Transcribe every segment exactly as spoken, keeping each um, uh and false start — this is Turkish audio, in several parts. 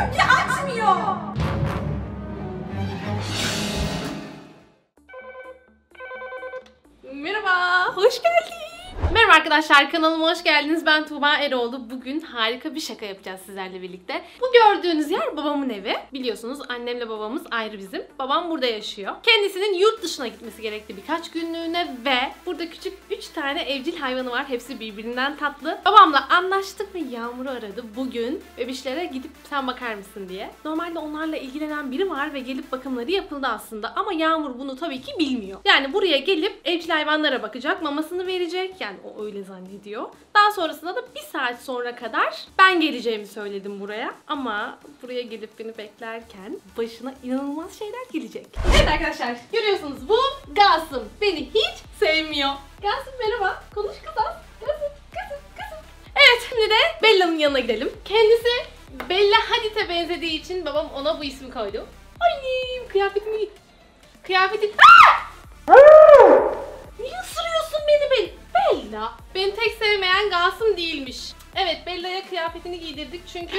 Açmıyor ki, açmıyor. Merhaba, hoş geldin. Merhaba arkadaşlar, kanalıma hoş geldiniz. Ben Tuğba Eroğlu. Bugün harika bir şaka yapacağız sizlerle birlikte. Bu gördüğünüz yer babamın evi. Biliyorsunuz annemle babamız ayrı bizim. Babam burada yaşıyor. Kendisinin yurt dışına gitmesi gerekti birkaç günlüğüne ve burada küçük üç tane evcil hayvanı var. Hepsi birbirinden tatlı. Babamla anlaştık ve Yağmur'u aradı bugün bebişlere gidip sen bakar mısın diye. Normalde onlarla ilgilenen biri var ve gelip bakımları yapıldı aslında ama Yağmur bunu tabii ki bilmiyor. Yani buraya gelip evcil hayvanlara bakacak, mamasını verecek. Yani o öyle zannediyor. Daha sonrasında da bir saat sonra kadar ben geleceğimi söyledim buraya. Ama buraya gelip beni beklerken başına inanılmaz şeyler gelecek. Evet arkadaşlar, görüyorsunuz bu Gasım. Beni hiç sevmiyor. Gasım merhaba. Konuş kızım. Gasım, kızım, kızım. Evet, şimdi de Bella'nın yanına gidelim. Kendisi Bella Hadid'e benzediği için babam ona bu ismi koydu. Annem kıyafetini... Kıyafetin... Niye ısırıyorsun beni Bella? Bella. Beni tek sevmeyen Gasım değilmiş. Evet, Bella'ya kıyafetini giydirdik çünkü...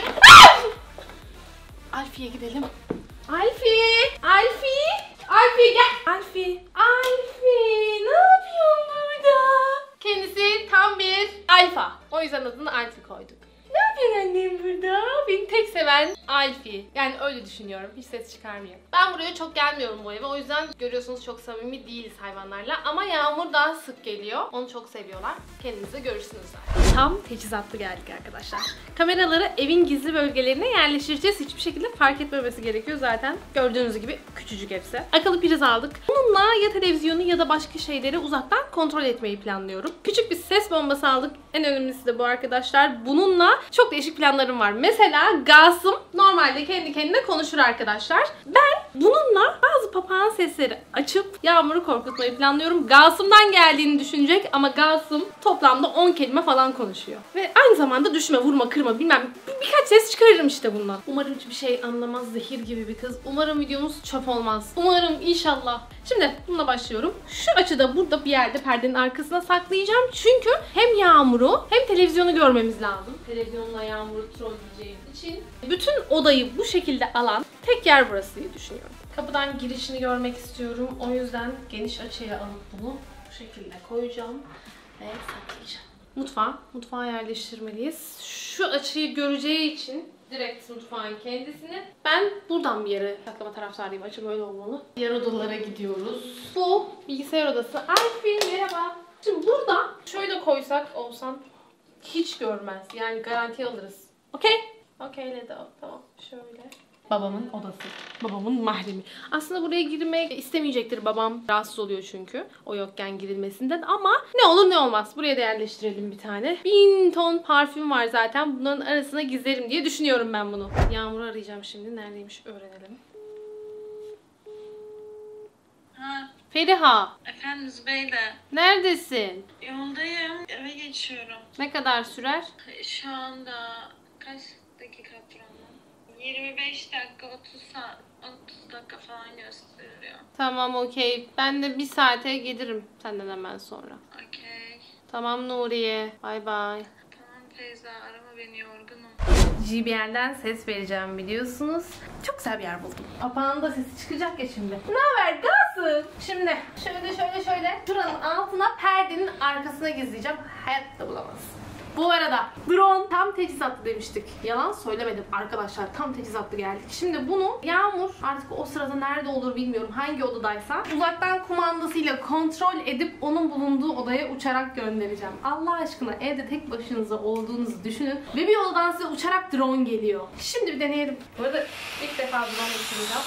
Alfi'ye gidelim. Alfi! Alfi! Alfi gel! Alfi! Alfi! Ne yapıyorsun burada? Kendisi tam bir alfa. O yüzden adını Alfi koyduk. Ne yapıyorsun annem burada? Beni tek seven Alfi. Yani öyle düşünüyorum. Hiç ses çıkarmıyor. Ben buraya çok gelmiyorum bu eve. O yüzden görüyorsunuz çok samimi değiliz hayvanlarla. Ama Yağmur daha sık geliyor. Onu çok seviyorlar. Kendiniz de görürsünüz zaten. Tam teçhizatlı geldik arkadaşlar. Kameraları evin gizli bölgelerine yerleştireceğiz. Hiçbir şekilde fark etmemesi gerekiyor zaten. Gördüğünüz gibi küçücük hepsi. Akıllı priz aldık. Bununla ya televizyonu ya da başka şeyleri uzaktan kontrol etmeyi planlıyorum. Küçük bir ses bombası aldık. En önemlisi de bu arkadaşlar. Bununla çok değişik planlarım var. Mesela Gasım normalde kendi kendine konuşur arkadaşlar. Ben bununla bazı papağan sesleri açıp Yağmur'u korkutmayı planlıyorum. Gasım'dan geldiğini düşünecek ama Gasım toplamda on kelime falan konuşuyor. Ve aynı zamanda düşme, vurma, kırma bilmem bir, birkaç ses çıkarırım işte bundan. Umarım hiçbir şey anlamaz, zehir gibi bir kız. Umarım videomuz çöp olmaz. Umarım, inşallah. Şimdi bununla başlıyorum. Şu açıda burada bir yerde perdenin arkasına saklayacağım. Çünkü hem Yağmur'u hem televizyonu görmemiz lazım. Televizyonla Yağmur'u trolleyeceğimiz için. Bütün odayı bu şekilde alan tek yer burası diye düşünüyorum. Kapıdan girişini görmek istiyorum. O yüzden geniş açıya alıp bunu bu şekilde koyacağım ve saklayacağım. Mutfağa, mutfağa yerleştirmeliyiz. Şu açıyı göreceği için direkt mutfağın kendisini. Ben buradan bir yere saklama taraftarıyım. Açı böyle olmalı. Diğer odalara gidiyoruz. Bu bilgisayar odası. Alfi merhaba. Şimdi burada şöyle koysak olsan hiç görmez. Yani garanti alırız. Okey? Okey Leda. Tamam. Şöyle. Babamın odası. Babamın mahremi. Aslında buraya girmek istemeyecektir babam. Rahatsız oluyor çünkü. O yokken girilmesinden. Ama ne olur ne olmaz. Buraya da yerleştirelim bir tane. Bin ton parfüm var zaten. Bunların arasına gizlerim diye düşünüyorum ben bunu. Yağmur'u arayacağım şimdi. Neredeymiş öğrenelim. Ha. Feriha. Efendim Zübeyde. Neredesin? Yoldayım. Eve geçiyorum. Ne kadar sürer? Şu anda kaç dakika programı? yirmi beş dakika, otuz saat, otuz dakika falan gösteriyor. Tamam okey. Ben de bir saate gelirim senden hemen sonra. Okey. Tamam Nuriye. Bay bay. Tamam Feyza, arama beni, yorgunum. G B N'den ses vereceğim biliyorsunuz. Çok güzel bir yer buldum. Papağanın da sesi çıkacak ya şimdi. Ne haber Gasım? Şimdi şöyle şöyle şöyle şuranın altına perdenin arkasına gizleyeceğim. Hayatta bulamazsın. Bu arada drone tam teçhizatlı demiştik. Yalan söylemedim arkadaşlar. Tam teçhizatlı geldik. Şimdi bunu Yağmur artık o sırada nerede olur bilmiyorum. Hangi odadaysa uzaktan kumandasıyla kontrol edip onun bulunduğu odaya uçarak göndereceğim. Allah aşkına evde tek başınıza olduğunuzu düşünün. Ve bir odadan size uçarak drone geliyor. Şimdi bir deneyelim. Bu arada ilk defa drone uçuracağım.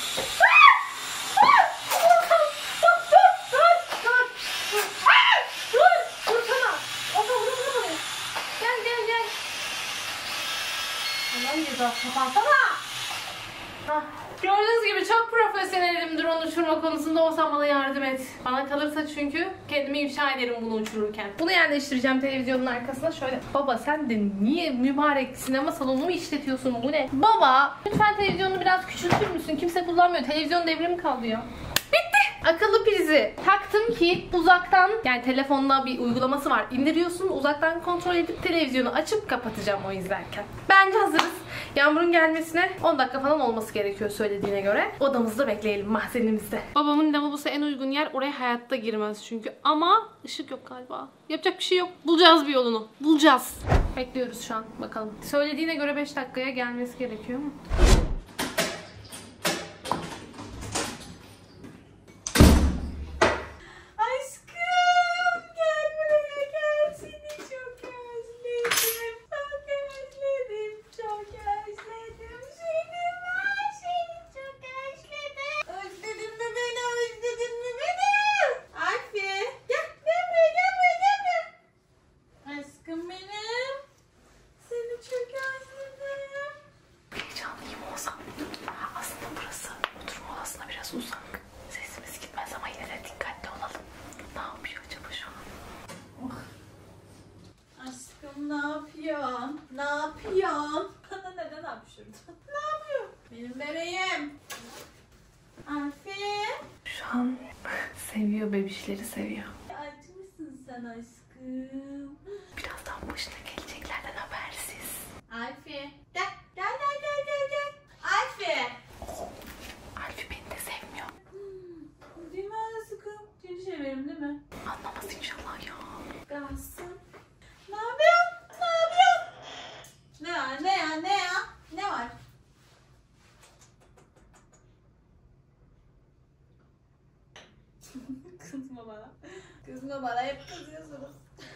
Kapansana. Gördüğünüz gibi çok profesyonelim drone uçurma konusunda. Olsan bana yardım et. Bana kalırsa çünkü kendimi ifşa ederim bunu uçururken. Bunu yerleştireceğim televizyonun arkasına. Şöyle. Baba sen de niye mübarek sinema salonumu işletiyorsun? Bu ne? Baba lütfen televizyonu biraz küçültür müsün? Kimse kullanmıyor. Televizyon devrimi kalıyor. Bitti. Akıllı prizi taktım ki uzaktan, yani telefonda bir uygulaması var. İndiriyorsun, uzaktan kontrol edip televizyonu açıp kapatacağım o izlerken. Bence hazırız. Yağmur'un gelmesine on dakika falan olması gerekiyor söylediğine göre. Odamızda bekleyelim, mahzenimizde. Babamın lavabosu en uygun yer. Oraya hayatta girmez çünkü. Ama ışık yok galiba. Yapacak bir şey yok. Bulacağız bir yolunu. Bulacağız. Bekliyoruz şu an. Bakalım. Söylediğine göre beş dakikaya gelmesi gerekiyor mu? Ne yapıyorsun? Bana neden hapşırdın? Ne yapıyorsun? Benim bebeğim. Alfi. Şu an seviyor, bebişleri seviyor. Acı mısın sen aşkım? Birazdan başına geleceklerden habersiz. Alfi. Gel. Gel gel gel gel gel. Alfi. Alfi beni de sevmiyor. Hmm, değil mi aşkım? Seni severim değil mi? Anlamaz inşallah ya. Kalsın. Ne yapıyorsun? Ne yapıyorsun? Ne var? Ne ya? Ne ya? Ne var? Kızma bana. Kızma bana. Hep kızıyorsunuz.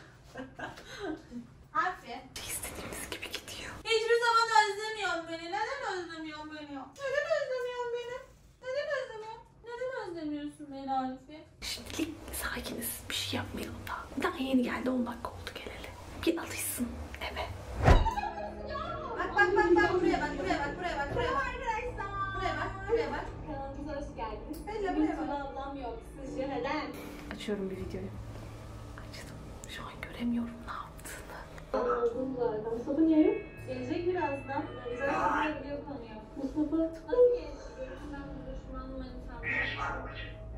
Aferin. İstediğimiz gibi gidiyor. Hiçbir zaman özlemiyorsun beni. Neden özlemiyorsun beni? Neden özlemiyorsun beni? Neden özlemiyorsun? Neden özlemiyorsun beni Arife? Şimdilik sakiniz. Bir şey yapmayalım daha. Daha yeni geldi. on dakika oldu geleli. Bir alışsın eve. Bak bak bak bak buraya bak buraya bak buraya bak buraya bak. Buraya bak buraya bak. Kanalımıza hoş geldiniz. Bella buraya bak. ablam yok. Sizce neden? Açıyorum bir videoyu. Açtım. Şu an göremiyorum ne yaptığını. Anladım zaten. Mustafa niye yok? Gelecek birazdan. Zaten biliyor konuyu. Mustafa nasıl gelecek? Görüşmem, düşman manitam.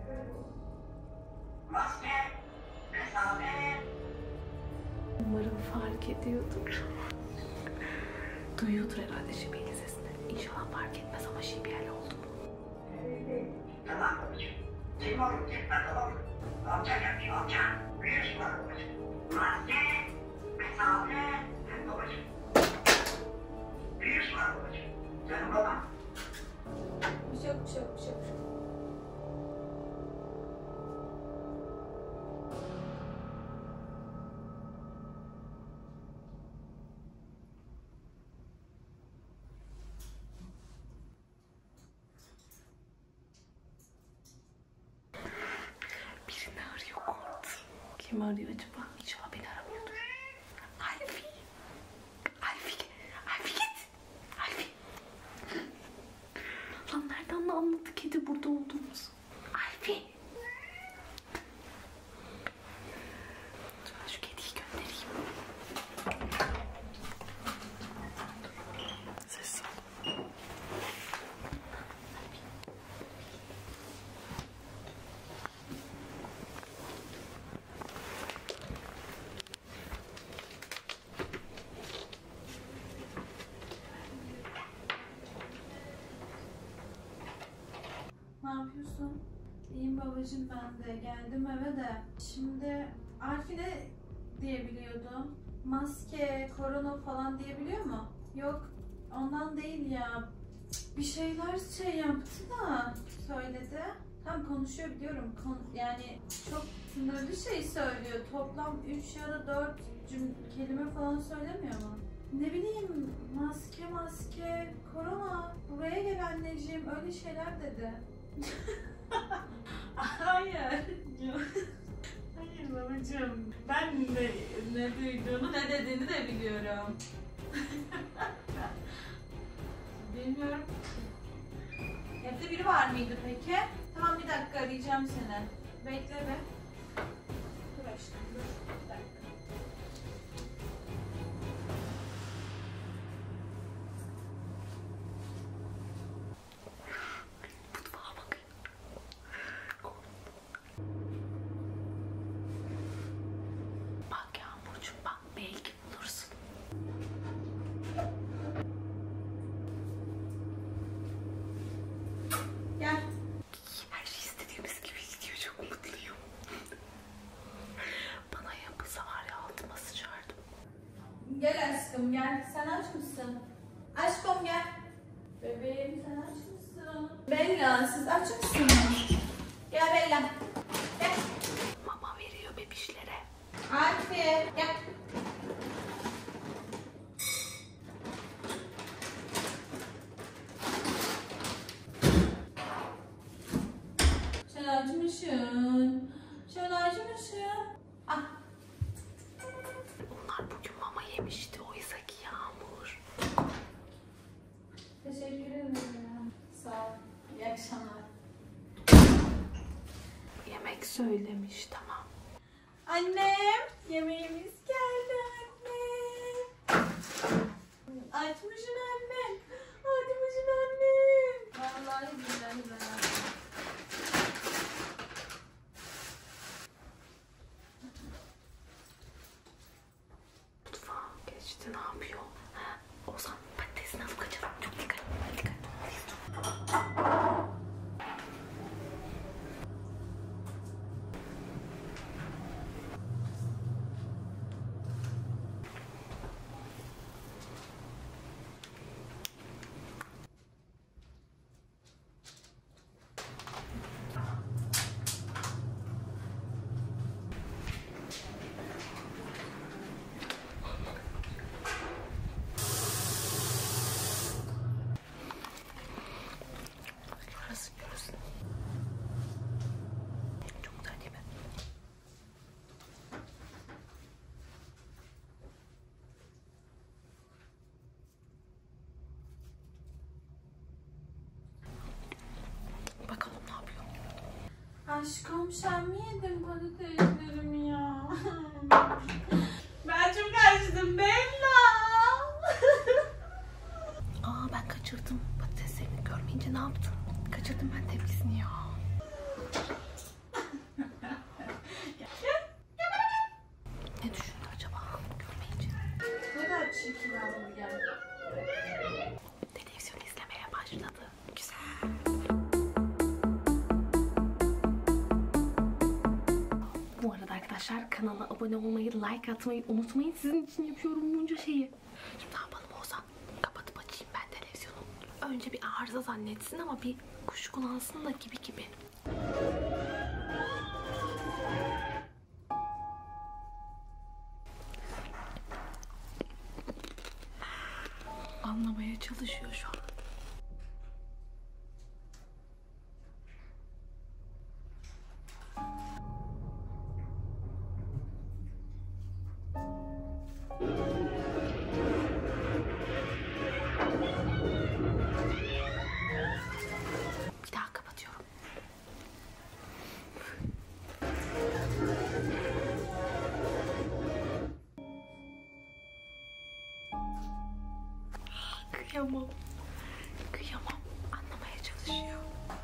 Umarım fark ediyordur. Duyuyordur herhalde Şibi'nin sesini. İnşallah fark etmez ama Şibi oldu mu? Bir şey yok bir şey yok bir şey yok. Birini arıyor Kurt. Kim arıyor acaba? İnşallah beni aramıyordur. Alfi. Alfi. Alfi git. Alfi. Lan nereden anladı kedi burada olduğumuzu? Alfi. Dur ben şu kediyi göndereyim. Ses al. Ne yapıyorsun? İyiyim babacığım ben de. Geldim eve de. Şimdi Alfi ne diyebiliyordu? Maske, korona falan diyebiliyor mu? Yok ondan değil ya. Bir şeyler şey yaptı da söyledi. Tam konuşuyor biliyorum. Kon yani çok sınırlı şey söylüyor. Toplam üç ya da dört kelime falan söylemiyor mu? Ne bileyim maske maske, korona, buraya gel anneciğim öyle şeyler dedi. Hayır. Hayır babacığım. Ben de ne duyduğunu ne dediğini de biliyorum. Bilmiyorum. Evde biri var mıydı peki? Tamam bir dakika arayacağım seni. Bekle be. Dur aşkım dur. Bir dakika. Mutfağa bakın. Bak Yağmurcuğum bak belki bulursun. Gel, sen aç mısın? Aşkım gel. Bebeğim sen aç mısın? Bella, siz aç mısınız? Gel Bella. Gel. Mama veriyor bebişlere. Alfi gel. Sen acımışsın. Sen acımışsın. Ah. Onlar bugün mama yemişti oysa ki Yağmur. Teşekkür ederim. Sağ ol. İyi akşamlar. Yemek söylemiş, tamam. Annem, yemeğimiz geldi annem. Açmışsın annem. Açmışsın annem. Vallahi güzel güzel. Mutfağa geçti, ne yapıyor? Ha, Ozan patatesini alıp kaçalım. Çok dikkat, dikkat. Şurası, şurası. Çok güzel değil mi? Bakalım ne yapıyor? Aşkım sen mi yedin patateslerimi ya? Ben çok açtım Bella. Aa, ben kaçırdım. Patateslerini görmeyince ne yaptın? Kaçırdım ben tepkisini ya. Ne düşündü acaba görmeyince? Ne kadar çirkin hamburger. Televizyon izlemeye başladı. Güzel. Bu arada arkadaşlar kanala abone olmayı, like atmayı unutmayın. Sizin için yapıyorum bunca şeyi. Şimdi ne yapalım Ozan? Kapatıp açayım ben televizyonu. Önce bir arıza zannetsin ama bir kuşkulansın da gibi gibi. Anlamaya çalışıyor şu an. Bir daha kapatıyorum. Kıyamam. Kıyamam. Anlamaya çalışıyor.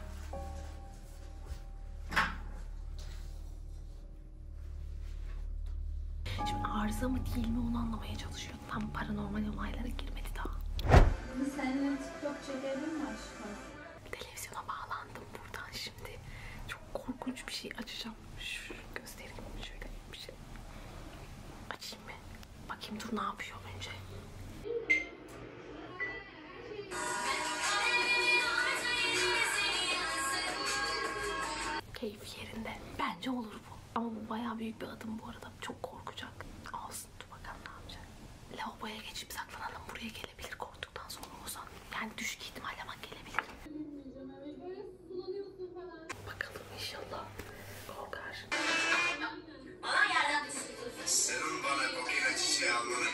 Şimdi arıza mı değil mi onu anlamaya çalışıyor. Tam paranormal olaylara girmedi daha. Biz seninle TikTok çekelim mi aşkım? Televizyona bağlandım buradan şimdi. Çok korkunç bir şey açacağım. Şu göstereyim şöyle bir şey. Açayım mı? Bakayım dur ne yapıyor önce. Keyif yerinde. Bence olur bu. Ama bu bayağı büyük bir adım bu arada. Çok korkacak. Olsun dur bakalım ne yapacak. Lavaboya geçip saklanalım. Buraya gelebilir korktuktan sonra Ozan. Yani düşük ihtimalle ama gelebilir. Bakalım inşallah korkar. Senin bana kokuyla çiçeği almanı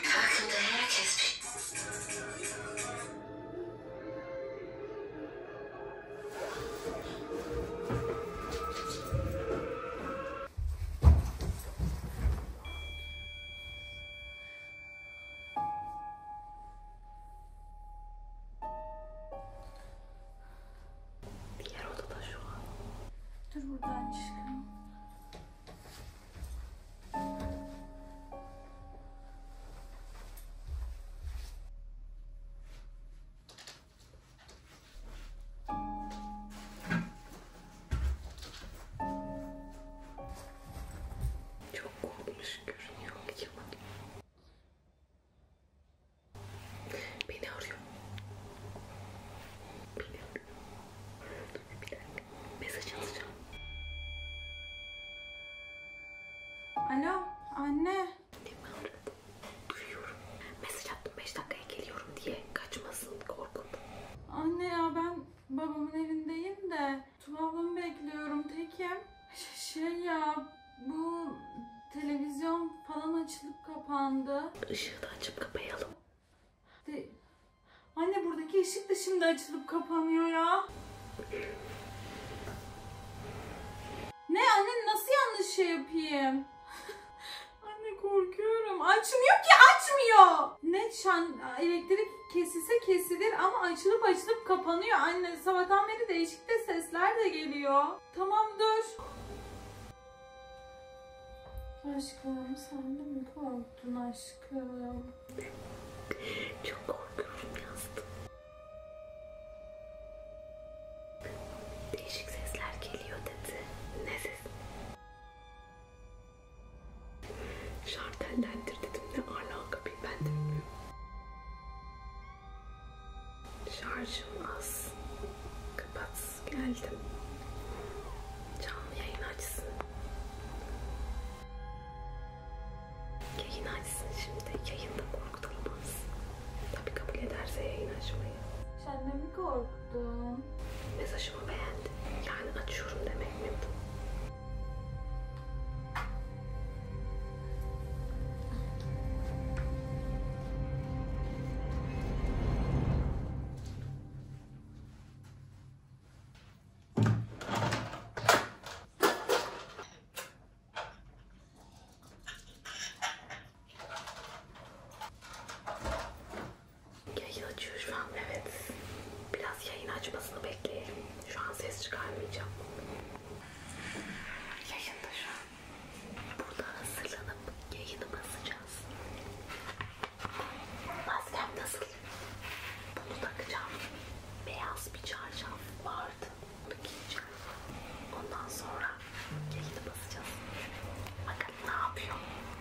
Diğer odada şu an. Dur buradan çıkın. Çok korkmuş görünüyor. Acaba. aleyküm. Şey ya, bu televizyon falan açılıp kapandı. Işığı da açıp kapayalım. De... Anne buradaki ışık da şimdi açılıp kapanıyor ya. Ne anne, nasıl yanlış şey yapayım? Anne korkuyorum. Açmıyor ki, açmıyor. Ne şan elektrik kesilse kesilir ama açılıp açılıp kapanıyor. Anne sabahtan beri değişik de sesler de geliyor. Tamam dur. Aşkım sen de mi korktun aşkım? Çok korkuyorum yazdım. Değişik sesler geliyor dedi. Ne ses? Şartellendir dedim. Ne alaka bir ben de bilmiyorum. Şarjım az. Kapat. Geldim. Canlı yayın açsın. Yayın açsın şimdi. Yayında korkutulamaz. Tabii kabul ederse yayın açmayı. Sen de mi korktun? Mesajımı beğendi. Yani açıyorum demek mi bu? Yayın açıyor şu an, evet. Biraz yayın açmasını bekleyelim. Şu an ses çıkarmayacağım. Yayında şu an. Burada hazırlanıp yayını basacağız. Maskem nasıl? Bunu takacağım. Beyaz bir çarşaf vardı. Bunu giyeceğim. Ondan sonra yayını basacağız. Bakın ne yapıyor?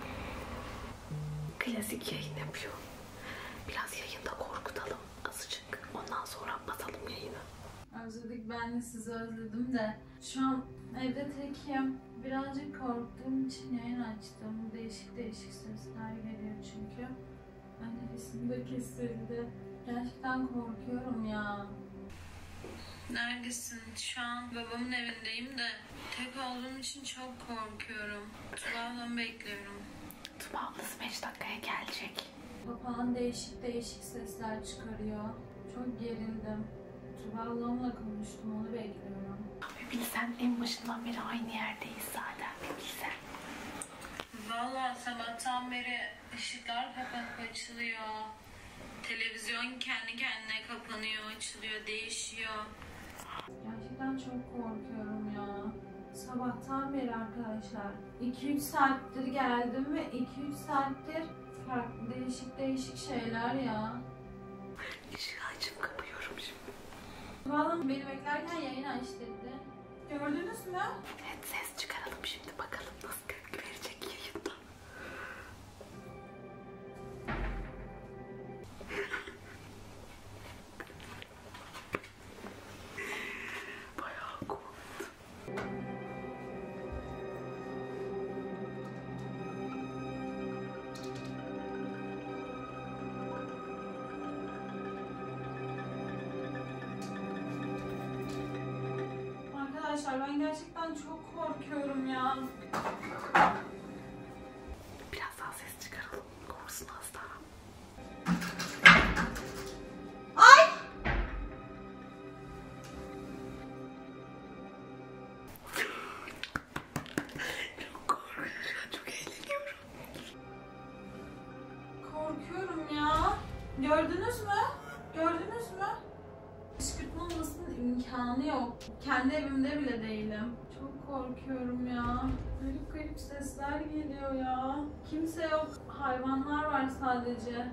Klasik yayın yapıyor. Biraz yayında korkutalım azıcık. Ondan sonra basalım yayını. Özledik, ben de sizi özledim de. Şu an evde tekim. Birazcık korktuğum için yayın açtım. Değişik değişik sesler geliyor çünkü. Nefesim de kesildi. Gerçekten korkuyorum ya. Neredesin? Şu an babamın evindeyim de tek olduğum için çok korkuyorum. Tuba ablamı bekliyorum. Tuba ablası beş dakikaya gelecek. Papağan değişik değişik sesler çıkarıyor. Çok gerildim. Tuba ablamla konuştum, onu bekliyorum. Bir bilsen, en başından beri aynı yerdeyiz zaten, bir bilsen. Valla sabahtan beri ışıklar kapanıp açılıyor. Televizyon kendi kendine kapanıyor, açılıyor, değişiyor. Gerçekten çok korkuyorum ya. Sabahtan beri arkadaşlar. iki üç saattir geldim ve iki üç saattir farklı değişik değişik şeyler ya. Işığı açıp kapıyorum şimdi. Valla beni beklerken yayın aç dedi. Gördünüz mü? Evet, ses çıkaralım şimdi, bakalım nasıl tepki verecek yayında. Bayağı korktum. Arkadaşlar ben gerçekten çok korkuyorum ya. Biraz daha ses çıkaralım, korksun az daha. Ay! Çok korkuyorum, çok eğleniyorum. Korkuyorum ya. Gördünüz mü? Gördünüz mü? Kışkırtma olmasının imkanı yok. Kendi evimde bile değilim. Çok korkuyorum ya. Garip garip sesler geliyor ya. Kimse yok. Hayvanlar var sadece.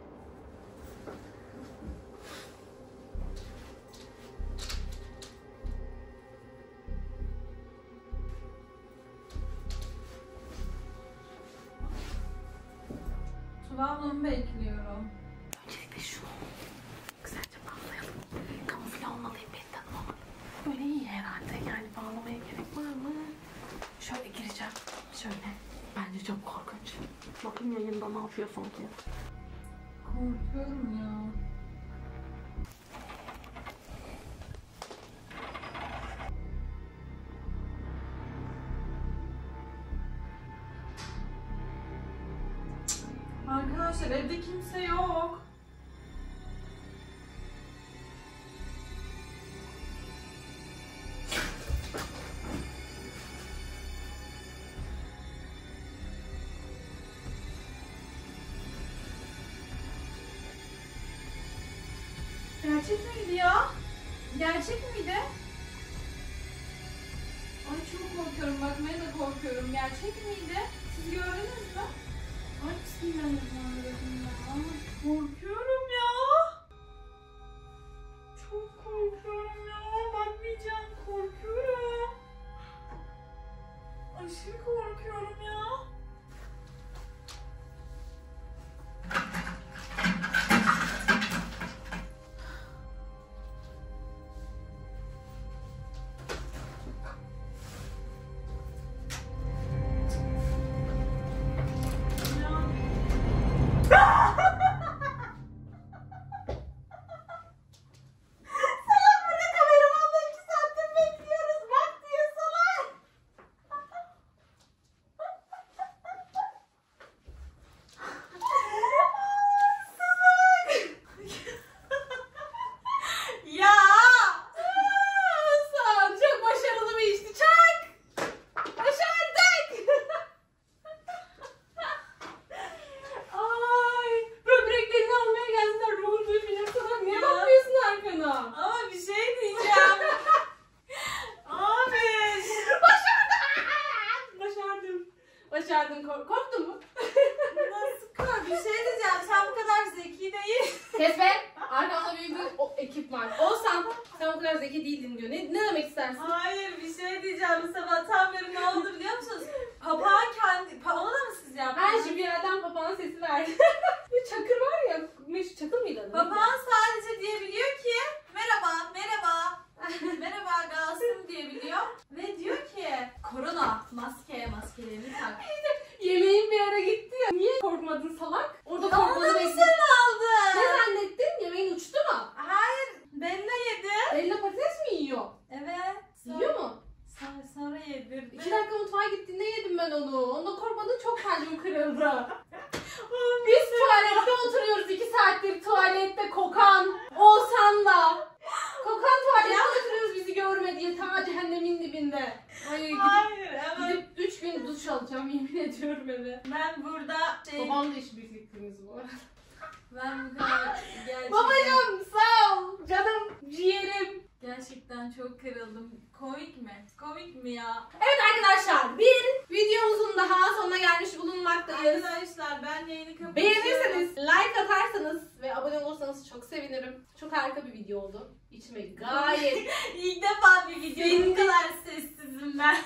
Tuba ablamı bekliyorum. Öncelikle şunu güzelce bağlayalım. Kamufle olmalıyım, beni tanımamalı. Böyle iyi herhalde, yani bağlamaya gerek var mı? Şöyle gireceğim, şöyle. Bence çok korkunç. Bakayım yayında ne yapıyor sanki. Korkuyorum ya. arkadaşlar evde kimse yok. Gerçek miydi ya? Gerçek miydi? Ay çok korkuyorum. Bakmaya da korkuyorum. Gerçek miydi? Siz gördünüz mü? Ay bismillahirrahmanirrahim ya. Korkuyorum ya. Çok korkuyorum ya. Bakmayacağım. Korkuyorum. Aşırı korkuyorum ya. Başardın. Kork korktun mu? Nasıl kork? Bir şey diyeceğim. Sen bu kadar zeki değil. Kes be. Arkamda büyük bir o, ekip var. Olsan sen o kadar zeki değildin diyor. Ne, ne demek istersin? Hayır bir şey diyeceğim. Sabahtan beri ne oldu biliyor musunuz? Papağan kendi... Pa onu da mı siz yaptınız? Her şey bir yerden papağan sesi verdi. Bu Çakır var ya. Meşhur Çakır mıydı adı? Papağan sadece diyebiliyor ki merhaba, merhaba. Merhaba Galsım diyebiliyor. Ve diyor ki korona, maske, maskelerini tak. Yemeğin bir ara gitti ya. Niye korkmadın salak? Orada Onu korkmanı da mı bekledin. sen aldın? Ne zannettin? Yemeğin uçtu mu? Hayır, Bella yedi. Eline patates mi yiyor? Evet. Yiyor mu? Sonra, sonra yedirdi. İki dakika mutfağa gittiğinde yedim ben onu. Onunla korkmadın, çok kalbim kırıldı. Biz tuvalette oturuyoruz iki saattir, tuvalette kokan Oğuzhan'la. Kokan tuvalette oturuyoruz bizi görme diye ta cehennemin dibinde. Ay, gidip, Hayır, evet. gidip üç gün duş alacağım yemin ediyorum eve. Ben burada şey... Babam da iş birliktiniz bu arada. Ben bu kadar gerçekten... Babacığım sağ ol canım ciğerim. Gerçekten çok kırıldım. Komik mi? Komik mi ya? Evet arkadaşlar, bir videomuzun daha sonuna gelmiş bulunmaktayız. Arkadaşlar ben yayını kapatıyorum. Beğenirseniz, like atarsanız ve abone olursanız çok sevinirim. Çok harika bir video oldu. İçime gayet İlk defa bir video bu kadar sessizim ben.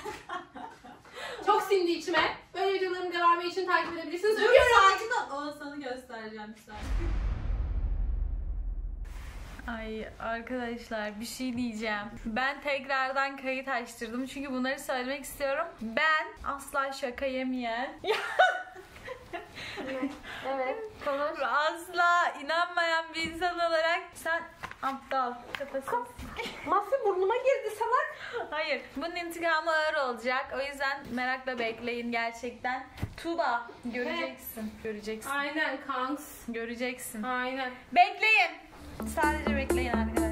çok sindi içime. Böyle videoların devamı için takip edebilirsiniz. Dur Öpüyorum. sakin ol. Oğuzhan'ı göstereceğim bir saniye. Ay arkadaşlar bir şey diyeceğim. Ben tekrardan kayıt açtırdım çünkü bunları söylemek istiyorum. Ben asla şaka yemeyen, Evet, konuş. asla inanmayan bir insan olarak sen aptal, kafasız. Mafya burnuma girdi salak. Hayır, bunun intikamı ağır olacak. O yüzden merakla bekleyin gerçekten. Tuğba göreceksin, göreceksin, Aynen kanks. göreceksin. Aynen. Bekleyin. Sadece bekleyin arkadaşlar.